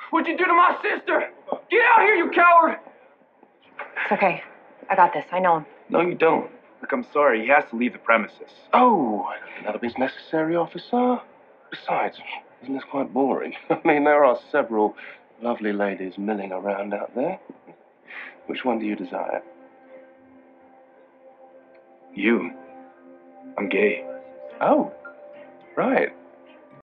What'd you do to my sister? Get out here, you coward! It's okay. I got this. I know him. No, you don't. Look, I'm sorry. He has to leave the premises. Oh, I don't think that'll be necessary, officer. Besides, isn't this quite boring? I mean, there are several lovely ladies milling around out there. Which one do you desire? You. I'm gay. Oh, right.